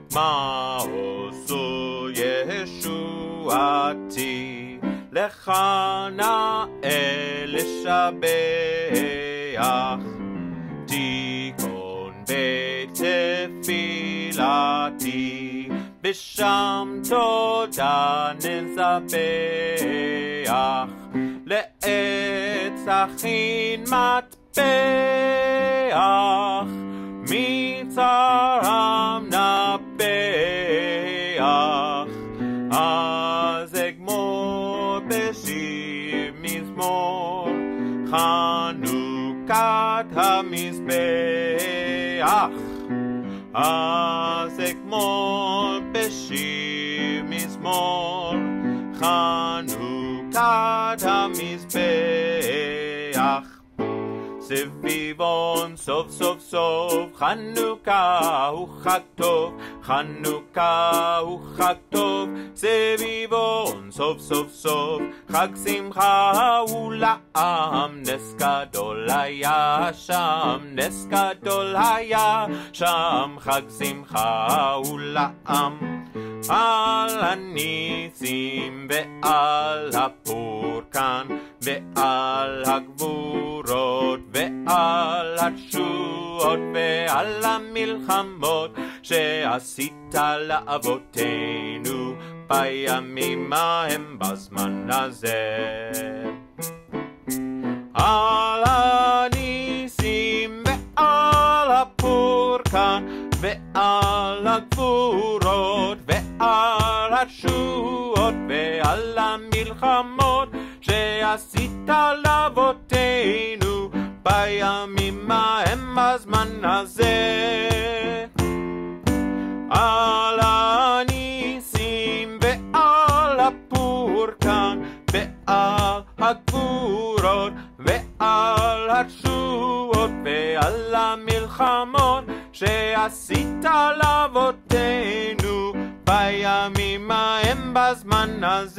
מעוזו ישועתי, לך נאה לשבח. תיכון בית תפילתי, בשם תודה נזבח. לעץ הכין מטבח, מצרם נפח. אז אגמור בשיר מזמור, חנוכת המזבח. אז אגמור בשיר מזמור, חנוכת המזבח. סביבון סוף סוף סוף, חנוכה הוא חג טוב, חנוכה הוא חג טוב. סביבון סוף סוף סוף, חג שמחה הוא לעם. נס גדול היה שם, נס גדול היה שם, חג שמחה הוא לעם. על הניסים ועל הפורקן ועל הגבורות ועל התשועות ועל המלחמות שעשית לאבותינו בימים ההם בזמן הזה. על הניסים ועל הפורקן ועל הגבורות ועל התשועות ועל המלחמות שעשית לאבותינו בימים ההם בזמן הזה. על הניסים ועל הפורקן ועל הגבורות ועל התשועות ועל המלחמות שעשית לאבותינו בימים ההם בזמן הזה.